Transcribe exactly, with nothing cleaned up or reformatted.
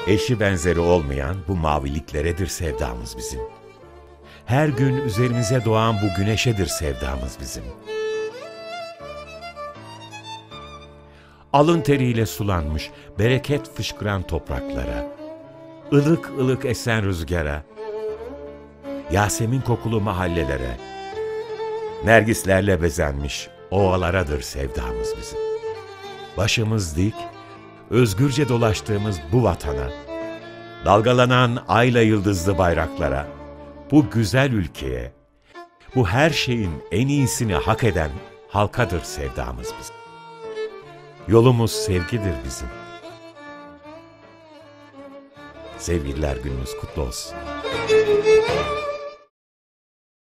Eşi benzeri olmayan bu mavilikleredir sevdamız bizim. Her gün üzerimize doğan bu güneşedir sevdamız bizim. Alın teriyle sulanmış, bereket fışkıran topraklara, ılık ılık esen rüzgara, Yasemin kokulu mahallelere, nergislerle bezenmiş ovalaradır sevdamız bizim. Başımız dik, özgürce dolaştığımız bu vatana, dalgalanan ayla yıldızlı bayraklara, bu güzel ülkeye, bu her şeyin en iyisini hak eden halkadır sevdamız bizim. Yolumuz sevgidir bizim. Sevgililer gününüz kutlu olsun.